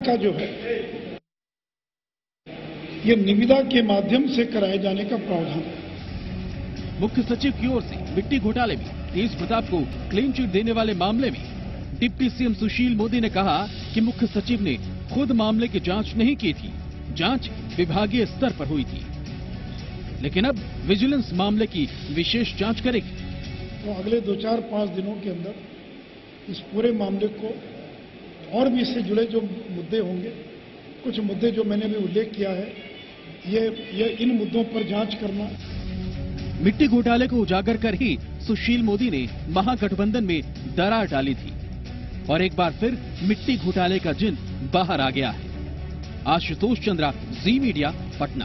का जो है ये निविदा के माध्यम से कराए जाने का प्रावधान है। मुख्य सचिव की ओर से मिट्टी घोटाले में तेज प्रताप को क्लीन चिट देने वाले मामले में डिप्टी सीएम सुशील मोदी ने कहा कि मुख्य सचिव ने खुद मामले की जांच नहीं की थी, जांच विभागीय स्तर पर हुई थी, लेकिन अब विजिलेंस मामले की विशेष जांच करेगी। तो अगले 2-4-5 दिनों के अंदर इस पूरे मामले को और भी इससे जुड़े जो मुद्दे होंगे, कुछ मुद्दे जो मैंने भी उल्लेख किया है, ये इन मुद्दों पर जांच करना। मिट्टी घोटाले को उजागर कर ही सुशील मोदी ने महागठबंधन में दरार डाली थी और एक बार फिर मिट्टी घोटाले का जिन बाहर आ गया है। Ashutosh Chandra, Zee Media, Patna.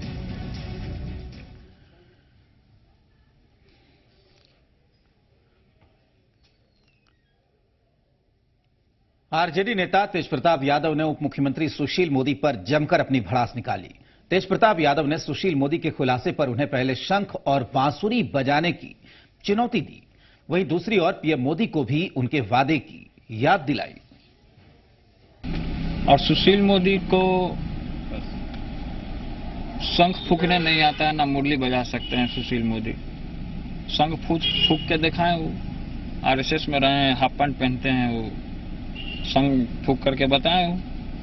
RJD नेता तेज प्रताप यादव ने उप मुख्यमंत्री सुशील मोदी पर जमकर अपनी भड़ास निकाली। तेज प्रताप यादव ने सुशील मोदी के खुलासे पर उन्हें पहले शंख और बांसुरी बजाने की चुनौती दी, वहीं दूसरी ओर पीएम मोदी को भी उनके वादे की याद दिलाई। और सुशील मोदी को शंख फूकने नहीं आता है, ना मुरली बजा सकते हैं सुशील मोदी। शंख फूक के दिखाएं, वो आरएसएस में रहे हैं, हाफ पैंट पहनते हैं, वो शंख फूक करके बताएं।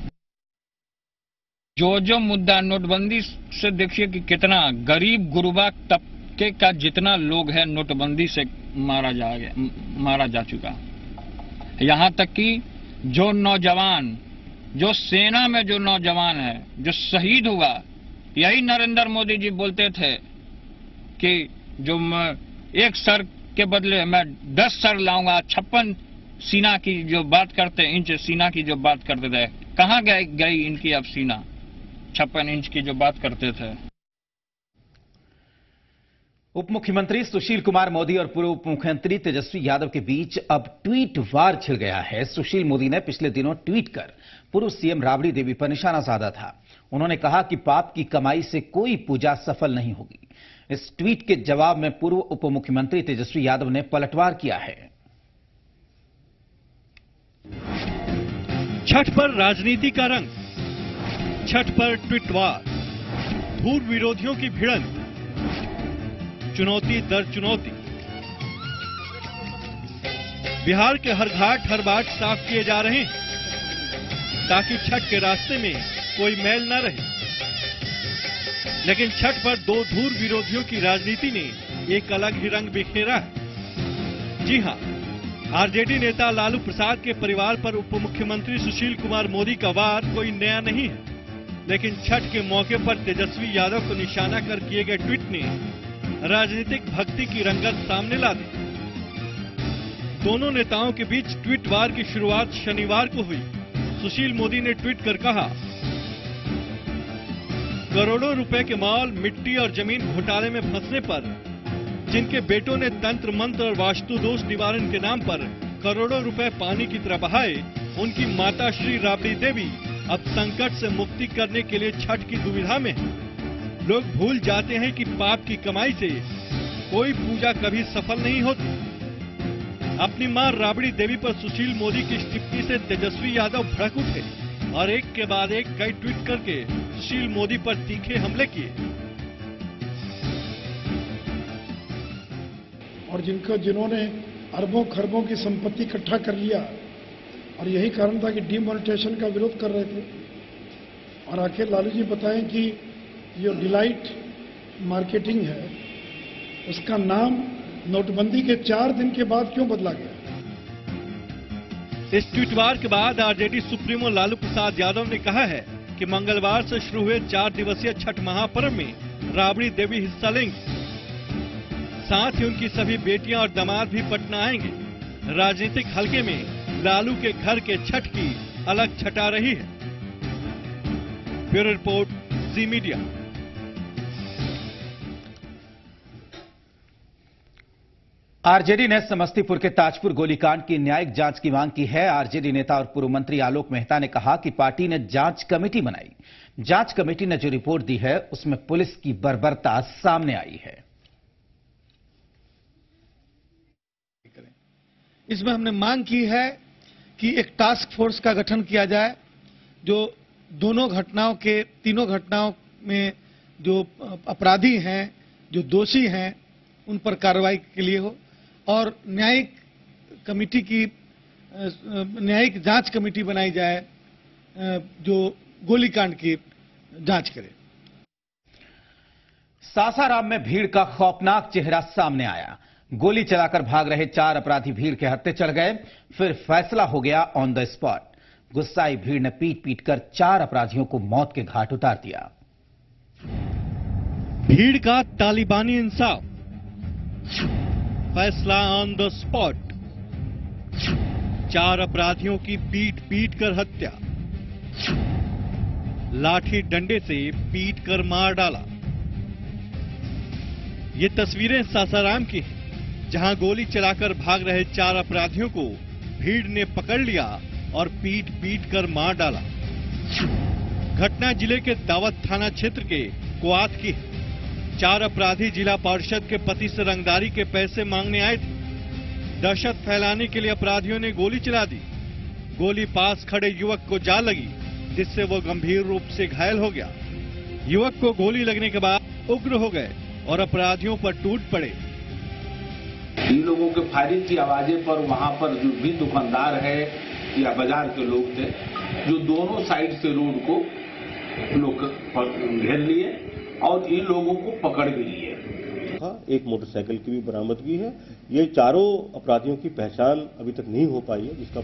जो मुद्दा नोटबंदी से देखिए कि कितना गरीब गुरबा तबके का जितना लोग है नोटबंदी से मारा जा चुका। यहां तक कि जो नौजवान, जो सेना में जो नौजवान है जो शहीद हुआ, यही नरेंद्र मोदी जी बोलते थे कि जो एक सर के बदले मैं 10 सर लाऊंगा। 56 सीना की जो बात करते, इंच सीना की जो बात करते थे, कहां गई इनकी अब सीना? 56 इंच की जो बात करते थे। उप मुख्यमंत्री सुशील कुमार मोदी और पूर्व उप मुख्यमंत्री तेजस्वी यादव के बीच अब ट्वीट वार छिड़ गया है। सुशील मोदी ने पिछले दिनों ट्वीट कर पूर्व सीएम राबड़ी देवी पर निशाना साधा था। उन्होंने कहा कि पाप की कमाई से कोई पूजा सफल नहीं होगी। इस ट्वीट के जवाब में पूर्व उप मुख्यमंत्री तेजस्वी यादव ने पलटवार किया है। छठ पर राजनीति का रंग, छठ पर ट्वीट वार, धूल विरोधियों की भिड़ंत, चुनौती दर चुनौती। बिहार के हर घाट हर बाट साफ किए जा रहे हैं ताकि छठ के रास्ते में कोई मैल न रहे। लेकिन छठ पर दो धूल विरोधियों की राजनीति ने एक अलग ही रंग बिखेरा है। जी हां, आरजेडी नेता लालू प्रसाद के परिवार पर उप मुख्यमंत्री सुशील कुमार मोदी का वार कोई नया नहीं है, लेकिन छठ के मौके पर तेजस्वी यादव को निशाना कर किए गए ट्वीट ने राजनीतिक भक्ति की रंगत सामने ला दी। दोनों नेताओं के बीच ट्वीट वार की शुरुआत शनिवार को हुई। सुशील मोदी ने ट्वीट कर कहा, करोड़ों रुपए के माल, मिट्टी और जमीन घोटाले में फंसने पर जिनके बेटों ने तंत्र मंत्र और वास्तु दोष निवारण के नाम पर करोड़ों रुपए पानी की तरह बहाए, उनकी माता श्री राबड़ी देवी अब संकट से मुक्ति करने के लिए छठ की दुविधा में है। लोग भूल जाते हैं कि पाप की कमाई से कोई पूजा कभी सफल नहीं होती। अपनी मां राबड़ी देवी पर सुशील मोदी की टिप्पणी से तेजस्वी यादव भड़क उठे और एक के बाद एक कई ट्वीट करके सुशील मोदी पर तीखे हमले किए। और जिन्होंने अरबों खरबों की संपत्ति इकट्ठा कर लिया और यही कारण था कि डिमोनेटाइजेशन का विरोध कर रहे थे। और आखिर लालू जी बताएं कि जो डिलाइट मार्केटिंग है उसका नाम नोटबंदी के 4 दिन के बाद क्यों बदला गया? इस ट्वीटवार के बाद आरजेडी सुप्रीमो लालू प्रसाद यादव ने कहा है कि मंगलवार से शुरू हुए 4 दिवसीय छठ महापर्व में राबड़ी देवी हिस्सा लेंगी। साथ ही उनकी सभी बेटियां और दामाद भी पटना आएंगे। राजनीतिक हलके में लालू के घर के छठ की अलग छटा रही है। Bureau report, Zee Media. RJD ने समस्तीपुर के ताजपुर गोलीकांड की न्यायिक जांच की मांग की है। आरजेडी नेता और पूर्व मंत्री आलोक मेहता ने कहा कि पार्टी ने जांच कमेटी बनाई। जांच कमेटी ने जो रिपोर्ट दी है उसमें पुलिस की बर्बरता सामने आई है। इसमें हमने मांग की है कि एक टास्क फोर्स का गठन किया जाए जो दोनों घटनाओं के तीनों घटनाओं में जो अपराधी हैं, जो दोषी हैं, उन पर कार्रवाई के लिए हो और न्यायिक कमेटी की न्यायिक जांच कमेटी बनाई जाए जो गोलीकांड की जांच करे। सासाराम में भीड़ का खौफनाक चेहरा सामने आया। गोली चलाकर भाग रहे 4 अपराधी भीड़ के हत्थे चढ़ गए, फिर फैसला हो गया ऑन द स्पॉट। गुस्साई भीड़ ने पीट कर 4 अपराधियों को मौत के घाट उतार दिया। भीड़ का तालिबानी इंसाफ, फैसला ऑन द स्पॉट। 4 अपराधियों की पीट कर हत्या, लाठी डंडे से पीट कर मार डाला। ये तस्वीरें सासाराम की हैं, जहां गोली चलाकर भाग रहे 4 अपराधियों को भीड़ ने पकड़ लिया और पीट कर मार डाला। घटना जिले के दावत थाना क्षेत्र के कुआत की है। 4 अपराधी जिला पार्षद के पति से रंगदारी के पैसे मांगने आए थे। दहशत फैलाने के लिए अपराधियों ने गोली चला दी। गोली पास खड़े युवक को जा लगी, जिससे वो गंभीर रूप से घायल हो गया। युवक को गोली लगने के बाद उग्र हो गए और अपराधियों पर टूट पड़े। इन लोगों के फायरिंग की आवाजें पर वहां पर जो भी दुकानदार है या बाजार के लोग थे, जो दोनों साइड से रोड को लोग घेर लिए और इन लोगों को पकड़ भी लिए। एक मोटरसाइकिल की भी बरामदगी है। ये चारों अपराधियों की पहचान अभी तक नहीं हो पाई है, जिसका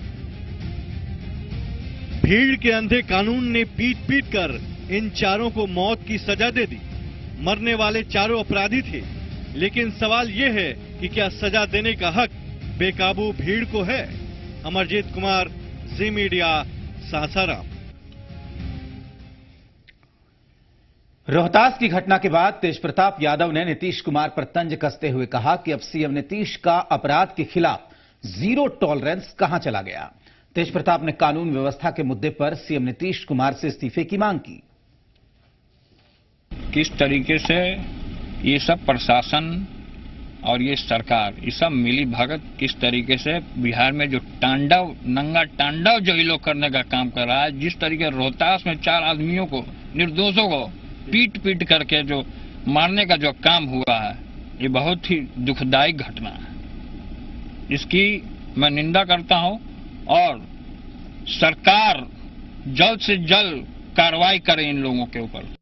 भीड़ के अंधे कानून ने पीट कर इन चारों को मौत की सजा दे दी। मरने वाले चारों अपराधी थे, लेकिन सवाल ये है कि क्या सजा देने का हक बेकाबू भीड़ को है? Amarjeet Kumar, Zee Media, Sasaram. रोहतास की घटना के बाद तेजप्रताप यादव ने नीतीश कुमार पर तंज कसते हुए कहा कि अब सीएम नीतीश का अपराध के खिलाफ जीरो टॉलरेंस कहां चला गया। तेजप्रताप ने कानून व्यवस्था के मुद्दे पर सीएम नीतीश कुमार से इस्तीफे की मांग की। किस तरीके से ये सब प्रशासन और ये सरकार, ये सब मिली भगत किस तरीके से बिहार में जो तांडव, नंगा तांडव जो ये लोग करने का काम कर रहा है, जिस तरीके रोहतास में 4 आदमियों को, निर्दोषों को पीट करके जो मारने का जो काम हुआ है, ये बहुत ही दुखदायी घटना है। इसकी मैं निंदा करता हूं और सरकार जल्द से जल्द कार्रवाई करे इन लोगों के ऊपर।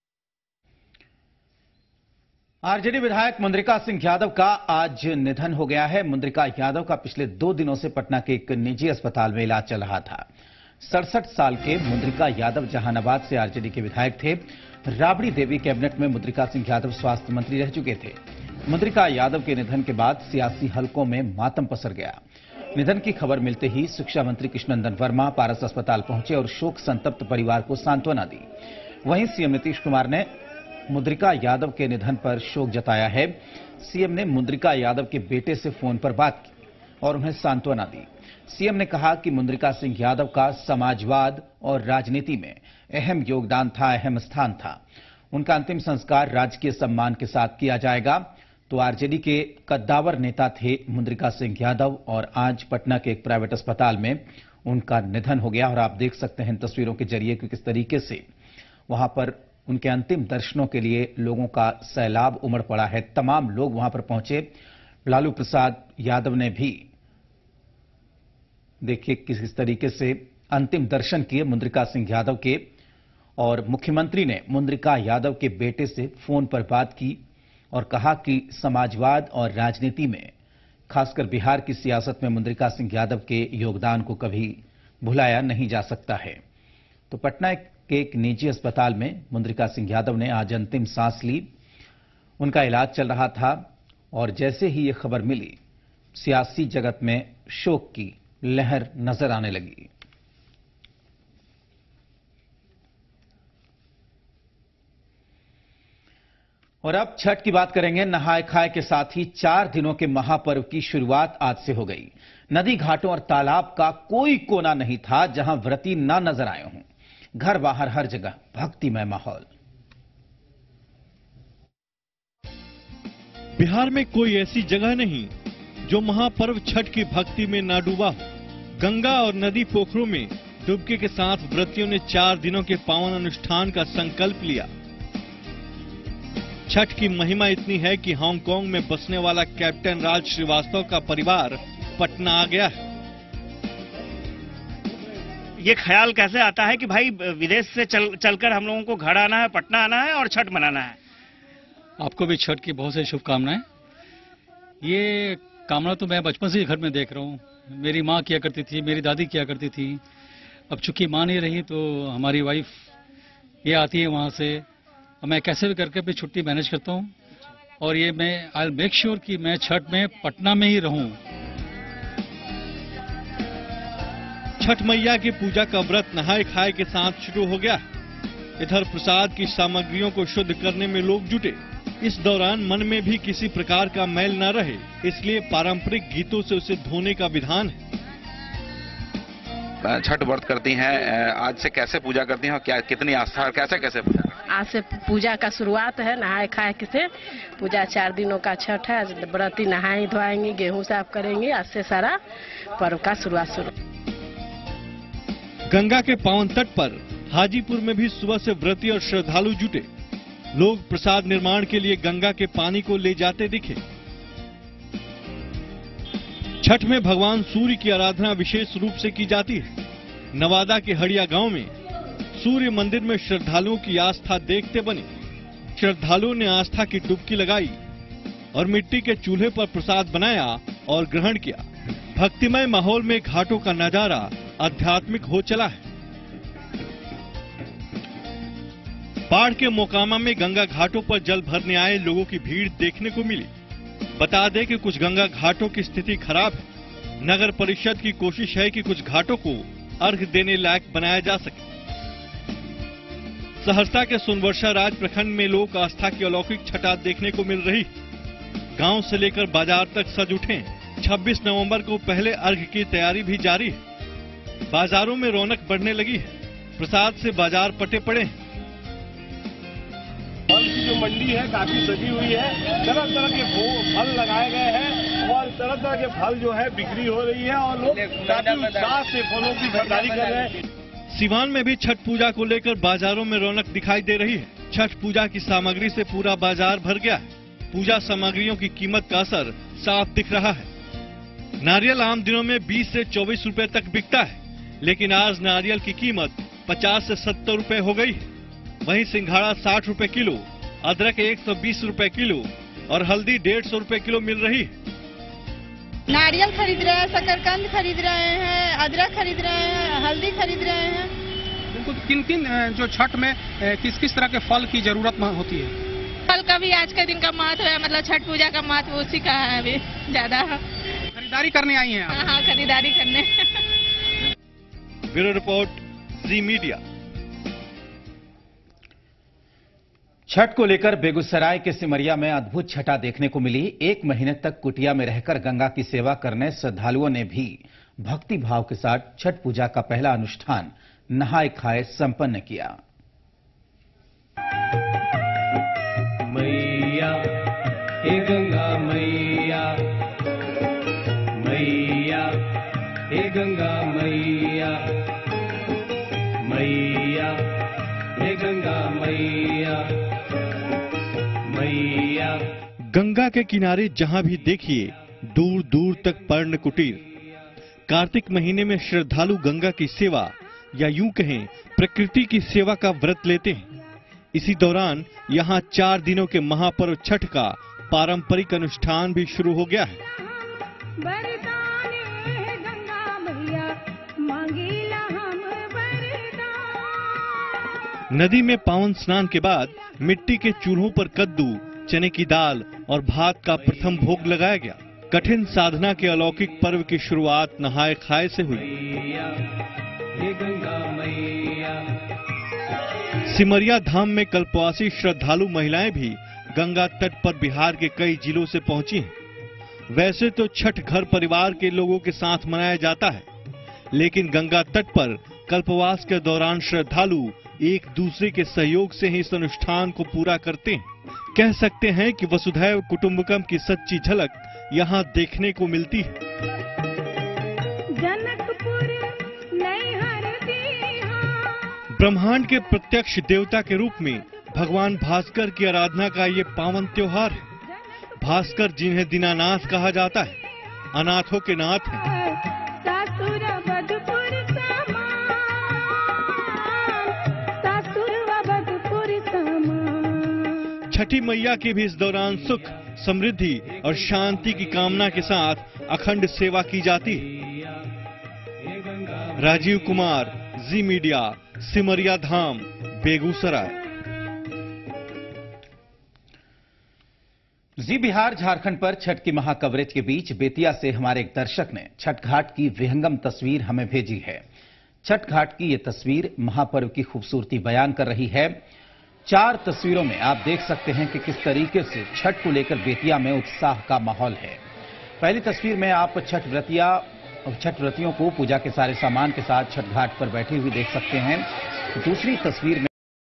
आरजेडी विधायक मुंद्रिका सिंह यादव का आज निधन हो गया है। मुंद्रिका यादव का पिछले 2 दिनों से पटना के एक निजी अस्पताल में इलाज चल रहा था। 67 साल के मुंद्रिका यादव जहानाबाद से आरजेडी के विधायक थे। राबड़ी देवी कैबिनेट में मुंद्रिका सिंह यादव स्वास्थ्य मंत्री रह चुके थे। मुंद्रिका यादव के निधन के बाद सियासी हलकों में मातम पसर गया। निधन की खबर मिलते ही शिक्षा मंत्री कृष्णनंदन वर्मा पारस अस्पताल पहुंचे और शोक संतप्त परिवार को सांत्वना दी। वहीं सीएम नीतीश कुमार ने मुंद्रिका यादव के निधन पर शोक जताया है। सीएम ने मुंद्रिका यादव के बेटे से फोन पर बात की और उन्हें सांत्वना दी। सीएम ने कहा कि मुंद्रिका सिंह यादव का समाजवाद और राजनीति में अहम योगदान था, अहम स्थान था। उनका अंतिम संस्कार राजकीय सम्मान के साथ किया जाएगा। तो आरजेडी के कद्दावर नेता थे मुंद्रिका सिंह यादव और आज पटना के एक प्राइवेट अस्पताल में उनका निधन हो गया। और आप देख सकते हैं इन तस्वीरों के जरिए कि किस तरीके से वहां पर उनके अंतिम दर्शनों के लिए लोगों का सैलाब उमड़ पड़ा है। तमाम लोग वहां पर पहुंचे। लालू प्रसाद यादव ने भी देखिए किस तरीके से अंतिम दर्शन किए मुंद्रिका सिंह यादव के। और मुख्यमंत्री ने मुंद्रिका यादव के बेटे से फोन पर बात की और कहा कि समाजवाद और राजनीति में, खासकर बिहार की सियासत में मुंद्रिका सिंह यादव के योगदान को कभी भुलाया नहीं जा सकता है। तो पटना के एक निजी अस्पताल में मुंद्रिका सिंह यादव ने आज अंतिम सांस ली। उनका इलाज चल रहा था और जैसे ही ये खबर मिली, सियासी जगत में शोक की लहर नजर आने लगी। और अब छठ की बात करेंगे। नहाय खाए के साथ ही 4 दिनों के महापर्व की शुरुआत आज से हो गई। नदी, घाटों और तालाब का कोई कोना नहीं था जहां व्रती ना नजर आए हों। घर बाहर हर जगह भक्तिमय माहौल। बिहार में कोई ऐसी जगह नहीं जो महापर्व छठ की भक्ति में ना डूबा हो। गंगा और नदी पोखरों में डुबकी के साथ व्रतियों ने 4 दिनों के पावन अनुष्ठान का संकल्प लिया। छठ की महिमा इतनी है कि हांगकांग में बसने वाला कैप्टन राज श्रीवास्तव का परिवार पटना आ गया है। ये ख्याल कैसे आता है कि भाई विदेश से चलकर हम लोगों को घर आना है, पटना आना है और छठ मनाना है? आपको भी छठ की बहुत सी शुभकामनाएं। ये कामना तो मैं बचपन से ही घर में देख रहा हूँ। मेरी माँ किया करती थी, मेरी दादी किया करती थी। अब चूंकि माँ नहीं रही तो हमारी वाइफ ये आती है वहाँ से। मैं कैसे भी करके अपनी छुट्टी मैनेज करता हूँ और ये मैं आई मेक श्योर कि मैं छठ में पटना में ही रहूँ। छठ मैया की पूजा का व्रत नहाए खाए के साथ शुरू हो गया। इधर प्रसाद की सामग्रियों को शुद्ध करने में लोग जुटे। इस दौरान मन में भी किसी प्रकार का मैल न रहे, इसलिए पारंपरिक गीतों से उसे धोने का विधान है। छठ व्रत करती हैं, आज से कैसे पूजा करती हैं और क्या कितनी आस्था और कैसे कैसे पूजा करती हैं? आज से पूजा का शुरुआत है नहाए खाए से। पूजा 4 दिनों का छठ है। व्रती नहाएंगे धोएंगे, गेहूं साफ करेंगे। आज से सारा पर्व का शुरुआत शुरू। गंगा के पावन तट पर हाजीपुर में भी सुबह से व्रती और श्रद्धालु जुटे। लोग प्रसाद निर्माण के लिए गंगा के पानी को ले जाते दिखे। छठ में भगवान सूर्य की आराधना विशेष रूप से की जाती है। नवादा के हड़िया गांव में सूर्य मंदिर में श्रद्धालुओं की आस्था देखते बने। श्रद्धालुओं ने आस्था की डुबकी लगाई और मिट्टी के चूल्हे पर प्रसाद बनाया और ग्रहण किया। भक्तिमय माहौल में घाटों का नजारा आध्यात्मिक हो चला है। बाढ़ के मोकामा में गंगा घाटों पर जल भरने आए लोगों की भीड़ देखने को मिली। बता दें कि कुछ गंगा घाटों की स्थिति खराब है। नगर परिषद की कोशिश है कि कुछ घाटों को अर्घ देने लायक बनाया जा सके। सहरसा के सोनवर्षा राज प्रखंड में लोक आस्था की अलौकिक छटा देखने को मिल रही। गांव से लेकर बाजार तक सज उठे। 26 नवंबर को पहले अर्घ की तैयारी भी जारी है। बाजारों में रौनक बढ़ने लगी है। प्रसाद से बाजार पटे पड़े हैं। फल की जो मंडी है काफी सजी हुई है। तरह तरह के फल लगाए गए हैं और तरह तरह के फल जो है बिक्री हो रही है और लोग काफी उत्साह से फलों की खरीदारी कर रहे हैं। सीवान में भी छठ पूजा को लेकर बाजारों में रौनक दिखाई दे रही है। छठ पूजा की सामग्री से पूरा बाजार भर गया है। पूजा सामग्रियों की कीमत का असर साफ दिख रहा है। नारियल आम दिनों में 20 से 24 रुपए तक बिकता है, लेकिन आज नारियल की कीमत 50 से 70 रुपए हो गई है। वहीं सिंघाड़ा 60 रुपए किलो, अदरक 120 रुपए किलो और हल्दी 150 रुपए किलो मिल रही है। नारियल खरीद रहे हैं, शकरकंद खरीद रहे हैं, अदरक खरीद रहे हैं, हल्दी खरीद रहे हैं। बिल्कुल। किन किन जो छठ में किस किस तरह के फल की जरूरत होती है? फल का भी आज के दिन का महत्व है, मतलब छठ पूजा का महत्व उसी का है अभी ज्यादा। खरीदारी करने आई हैं आप? हाँ, खरीदारी करने। Bureau report, Zee Media. Chhath को लेकर बेगूसराय के सिमरिया में अद्भुत छटा देखने को मिली। 1 महीने तक कुटिया में रहकर गंगा की सेवा करने श्रद्धालुओं ने भी भक्ति भाव के साथ छठ पूजा का पहला अनुष्ठान नहाए खाए संपन्न किया। मैया हे गंगा मैया, मैया हे गंगा मैया, मैया हे गंगा मैया, मैया। गंगा के किनारे जहां भी देखिए दूर दूर तक पर्ण कुटीर। कार्तिक महीने में श्रद्धालु गंगा की सेवा या यूं कहें प्रकृति की सेवा का व्रत लेते हैं। इसी दौरान यहां 4 दिनों के महापर्व छठ का पारंपरिक अनुष्ठान भी शुरू हो गया है। नदी में पावन स्नान के बाद मिट्टी के चूल्हों पर कद्दू, चने की दाल और भात का प्रथम भोग लगाया गया। कठिन साधना के अलौकिक पर्व की शुरुआत नहाए खाए से हुई। सिमरिया धाम में कल्पवासी श्रद्धालु महिलाएं भी गंगा तट पर बिहार के कई जिलों से पहुंची हैं। वैसे तो छठ घर परिवार के लोगों के साथ मनाया जाता है, लेकिन गंगा तट पर कल्पवास के दौरान श्रद्धालु एक दूसरे के सहयोग से ही इस अनुष्ठान को पूरा करते हैं। कह सकते हैं कि वसुधैव कुटुंबकम की सच्ची झलक यहाँ देखने को मिलती है। जनकपुर नहीं हरती ब्रह्मांड के प्रत्यक्ष देवता के रूप में भगवान भास्कर की आराधना का ये पावन त्योहार है। भास्कर जिन्हें दीनानाथ कहा जाता है, अनाथों के नाथ हैं। छठी मैया की भी इस दौरान सुख, समृद्धि और शांति की कामना के साथ अखंड सेवा की जाती है। Rajiv Kumar, Zee Media, Simaria Dham, Begusarai. Zee Bihar Jharkhand पर छठ की महाकवरेज के बीच बेतिया से हमारे एक दर्शक ने छठ घाट की विहंगम तस्वीर हमें भेजी है। छठ घाट की ये तस्वीर महापर्व की खूबसूरती बयान कर रही है। 4 तस्वीरों में आप देख सकते हैं कि किस तरीके से छठ को लेकर बेतिया में उत्साह का माहौल है। पहली तस्वीर में आप छठ व्रतियों को पूजा के सारे सामान के साथ छठ घाट पर बैठी हुई देख सकते हैं। दूसरी तस्वीर में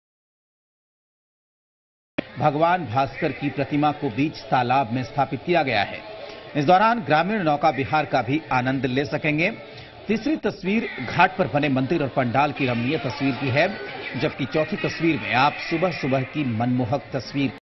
भगवान भास्कर की प्रतिमा को बीच तालाब में स्थापित किया गया है। इस दौरान ग्रामीण नौका विहार का भी आनंद ले सकेंगे। तीसरी तस्वीर घाट पर बने मंदिर और पंडाल की रमणीय तस्वीर की है, जबकि चौथी तस्वीर में आप सुबह सुबह की मनमोहक तस्वीर